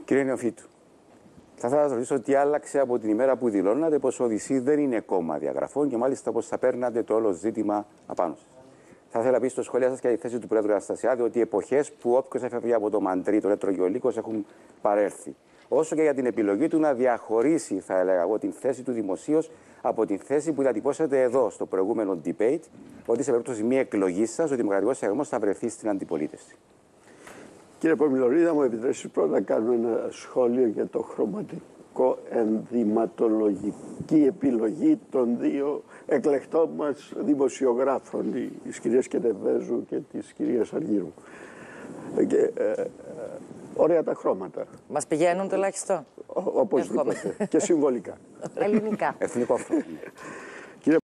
Κύριε Νεοφίτου, θα ήθελα να σα ρωτήσω τι άλλαξε από την ημέρα που δηλώνατε πως ο Οδυσσή δεν είναι κόμμα διαγραφών και μάλιστα πως θα παίρνατε το όλο ζήτημα απάνω σας. Θα ήθελα να πει στο σχόλιο σα και τη θέση του Πρόεδρου Αναστασιάδη ότι οι εποχές που όποιος έφευγε από το Μαντρί, το Ρέτρο Γεωλίκος έχουν παρέλθει. Όσο και για την επιλογή του να διαχωρίσει, θα έλεγα εγώ, την θέση του δημοσίως από την θέση που διατυπώσατε εδώ στο προηγούμενο debate, ότι σε περίπτωση μη εκλογής σας, ο Δημοκρατικός Συναγερμός θα βρεθεί στην αντιπολίτευση. Κύριε Πομιλωρίδα, μου επιτρέψει πρώτα να κάνω ένα σχόλιο για το χρωματικό ενδυματολογική επιλογή των δύο εκλεκτών μας δημοσιογράφων, της κυρίας Κενεβέζου και της κυρίας Αργύρου. Ωραία τα χρώματα. Μας πηγαίνουν τουλάχιστον. Οπωσδήποτε. Και συμβολικά. Ελληνικά. Εθνικό φρόνημα.